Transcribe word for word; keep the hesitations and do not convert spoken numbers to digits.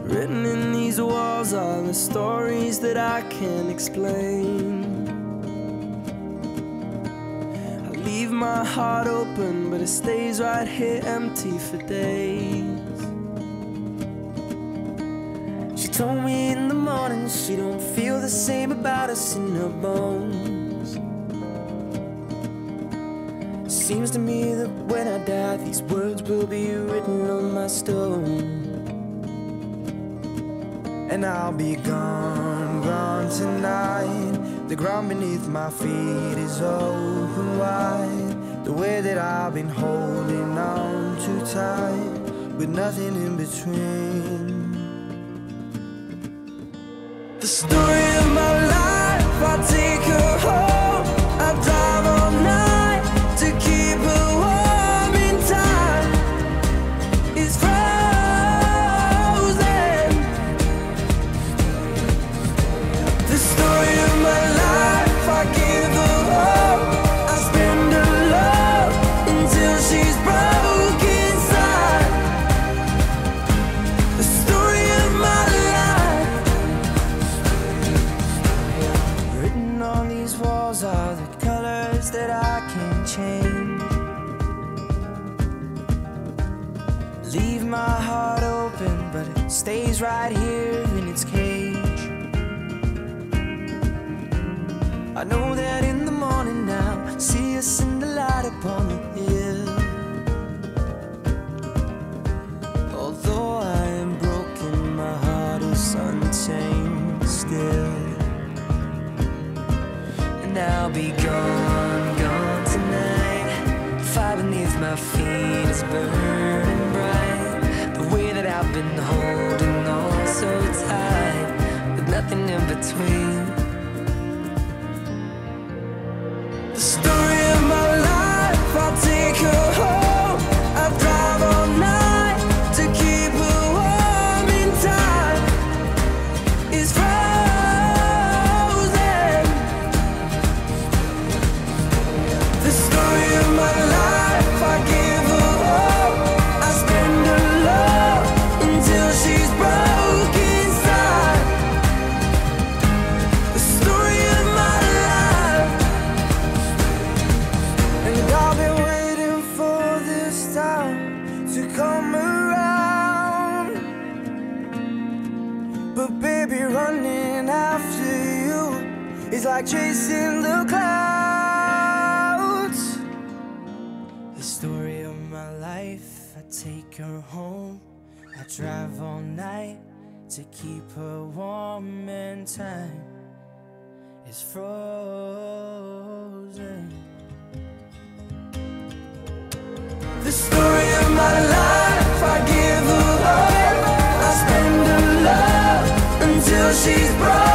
Written in these walls are the stories that I can't explain. I leave my heart open, but it stays right here empty for days. She told me in the morning she don't feel the same about us in her bones. Seems to me that when I die, these words will be written on my stone. And I'll be gone, gone tonight. The ground beneath my feet is open wide. The way that I've been holding on too tight, with nothing in between. The story of my life, I take her home. I drive all night to keep her warm in time. It's frozen. The story of my life, I give her hope. I spend her love until she's broke inside. The story of my life. Written on these walls are the colors that I can't change. Leave my heart open, but it stays right here in its cage. I know that in the morning now, see us in the light upon the hill. Although I am broken, my heart is untamed still. And I'll be gone, gone tonight. The fire beneath my feet is burning bright. The way that I've been holding on so tight, with nothing in between. The story of my life, I'll take her home. I drive all night to keep her warm in time. It's frozen. The story of my life, I give her hope. I spend her love until she's broke inside. The story of my life. And I've been waiting for this time to come around. But baby, running after you is like chasing the clouds. The story of my life, I take her home. I drive all night to keep her warm and time is frozen. The story of my life, I give her hope. I spend her love until she's broken.